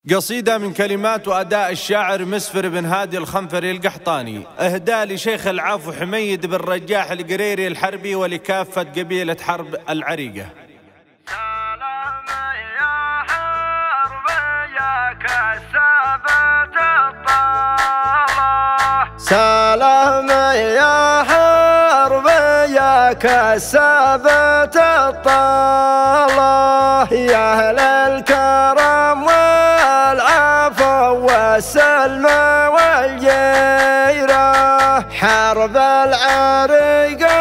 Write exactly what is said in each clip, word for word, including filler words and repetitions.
قصيدة من كلمات وأداء الشاعر مسفر بن هادي الخنفري القحطاني، إهداء لشيخ العفو حميد بن رجاح القريري الحربي ولكافة قبيلة حرب العريقة. سلام يا حرب يا كسبت الطالة، سلام يا حرب يا كسبت الطالة، يا أهل الكرم والعفو والسلم والجيرة، حرب العريقة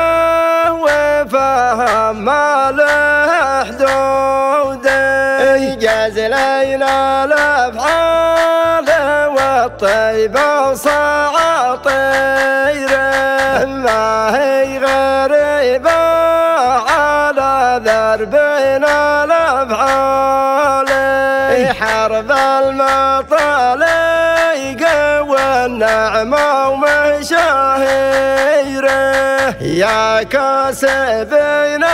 وفهم ما له حدود، إنجاز ليلى الأفعال والطيبة وصعاطيره، ما هي غريبة على دربنا الأفعال، حرب المطالق والنعمة ومشاهيره، يا كاسبين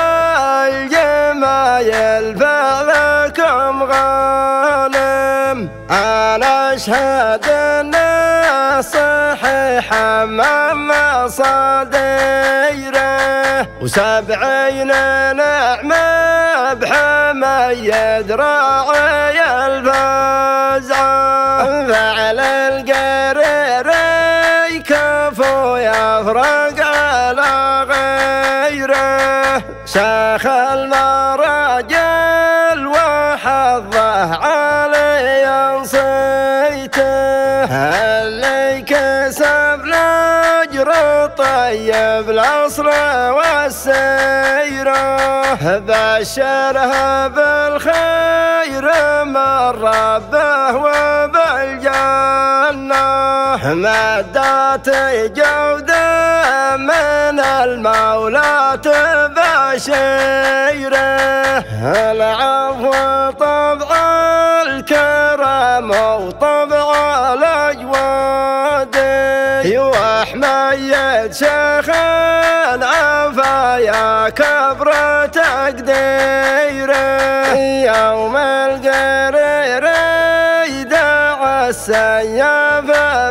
الجمايل فعلكم غانم، أنا أشهد أن صحيحا من مصادره، وسبعين نعمة بحميد راعي الفزعة، فعل القريري كفو يفرق على غيره، شيخ المراجل وحظه علي صيته، اللي كسب الأجر طيب الأصل والسيرة، بشرها بالخير من ربه وبالجنة، مدات جودة من المولى تبشيره، العفو طبع الكرم وطبع الأجواد، وحميد شيخ العفايا كبر تقديره، يوم القريري دعا السيف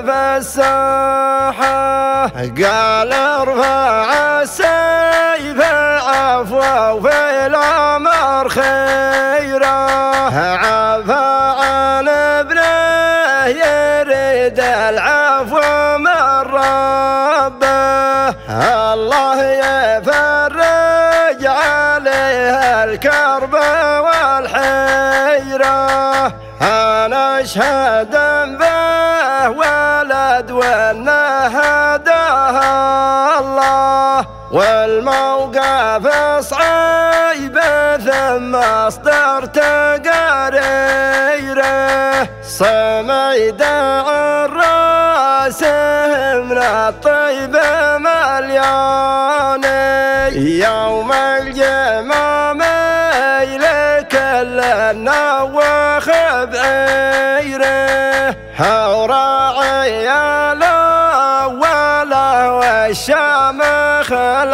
بالساحة، قال ارفع السيف عفوا وفي الأمر خيره، عفا عن ابنه يريد العفو من ربه، الله يفرج عليه الكرب والحيرة، أنا أشهد به ولد وأنه هداها الله، والموقف صعيب ثم أصدر تقاريره، صميد الراس من الطيب مليان، يوم الجمام لكل النواخ بعيره، وراعي الأول والشامخ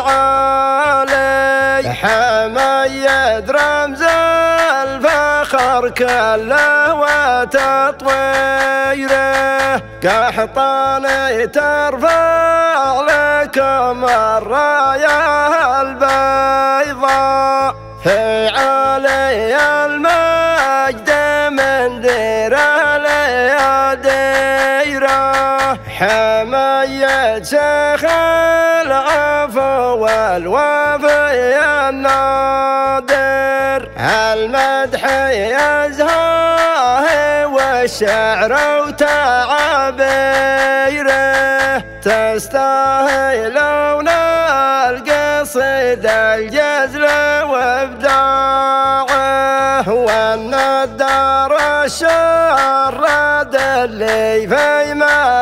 العالي، حميد رمز الفخر كله وتطويره، قحطاني ترفع لكم الراية البيضاء، في علي المجد من ديره لياديره، حميد شيخ العفو والوفي النادر، المدح يزهاه والشعر وتعابيره، تستاهلون القصيد الجزل وابداعه، والندار الشرد اللي في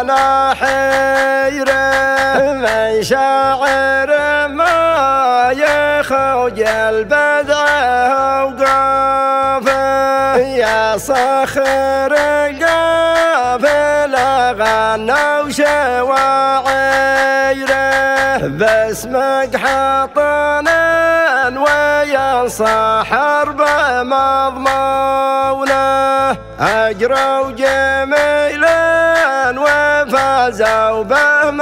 مناحيره، من شاعر ما يخوج البدع وقافه، يا صخر القافل غنى وشواعره، باسمك حطنا وينصح حرب مضمونه، هجروا جميلا وفازوا به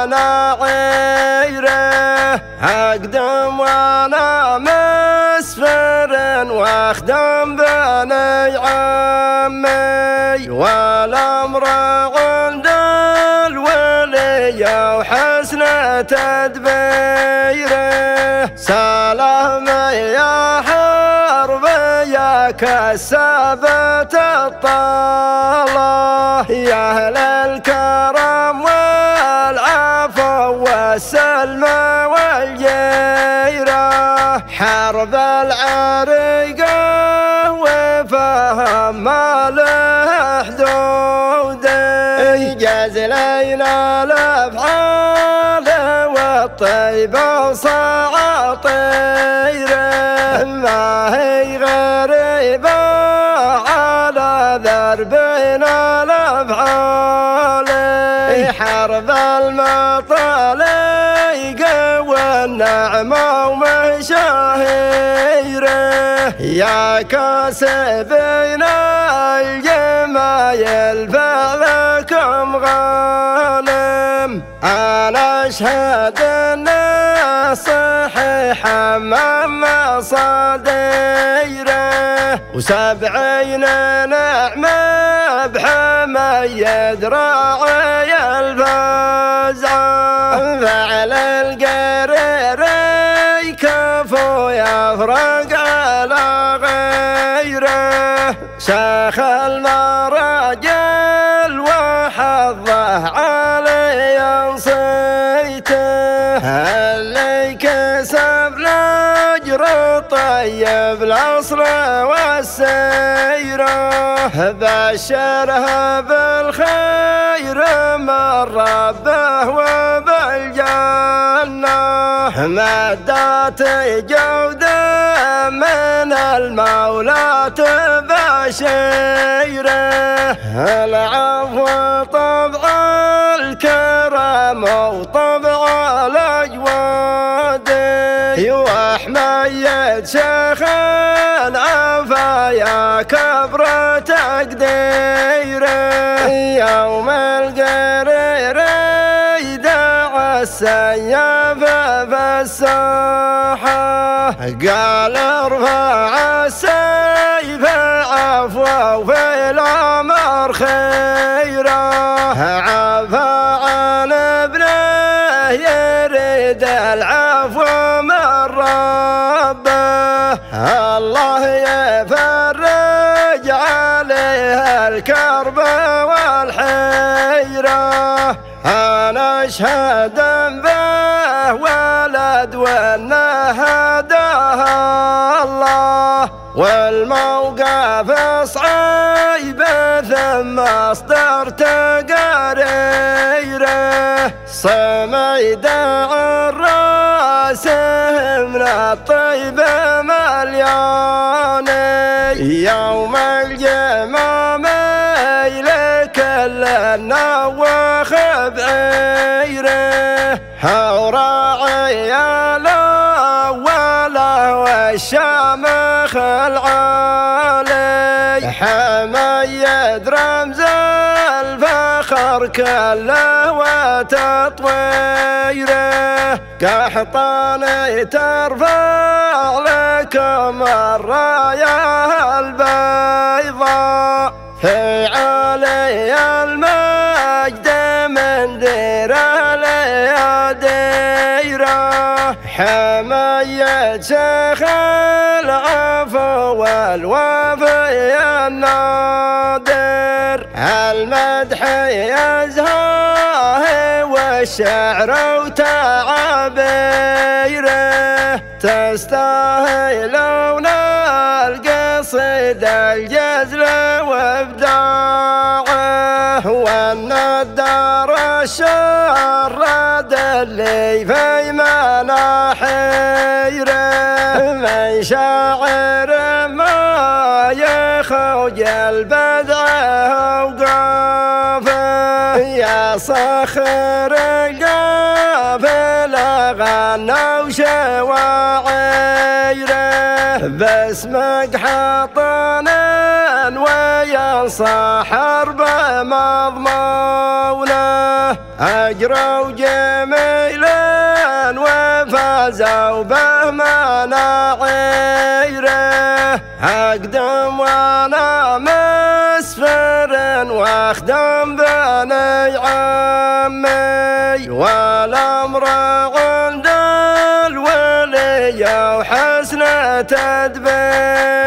مناعيره أقدم وأنا مسفر واخدم بني عمي والأمر عند الولي وحسن تدبيره سلام يا حرب يا كسبت الطالة يا أهل الكرم والعفو والسلم والجيرة حرب العريقة وفهم ما له حدود إيجاز ليلى الأفعال والطيبة وصعاطيره ما هي غريبة على دربنا الأفعال حرب المطالق والنعمة ومشاهيره يا كاسبين الجمايل فلكم غانم أنا أشهد أن صحيح من مصاديره وسبعين نعمة بحميد راعي الفزعة فعل القريري كفو يفرق على غيره شيخ المراجل وحظه علي صيته اللي كسب الأجر طيب الأصل والسيرة بشرها بالخير من ربه وبالجنة مدات جودة من المولى تبشيره العفو طبع الكرم وطبع الأجواد وحميد شيخ عفايا كبر تقديره يوم القرير يدعى السيف بالساحة قال ارفع السيف عفوا وفي الأمر خيره عفا عن ابنه يريد العفو من ربه الله يفرج عليه الكرب والحيرة أنا أشهد به ولد وأنه هداها الله والموقف صعيب ثم أصدر تقاريره صميد الراس من الطيب ملياني يوم الجمام إليك النواخ بعيره وراعي الأول والشامخ العالي حميد رمز الفخر كله وتطويره قحطاني ترفع لكم الراية البيضاء في علي المجد من ديره لياديره حميد شيخ العفو والوفي النادر المدح يزهاه والشعر وتعابيره تستاهلون القصيد الجزل وابداعه والندار الشرد اللي في مناحيره من شاعر ما يخرج البدعه وقافه يا صخر القافل غنى وشواعيره باسمك حطنا وينصر حرب مضمونه أجروا جميلا وفازوا به مناعيره أقدم وأنا مسفر واخدم بني عمي والأمر عند الولي وحسن تدبير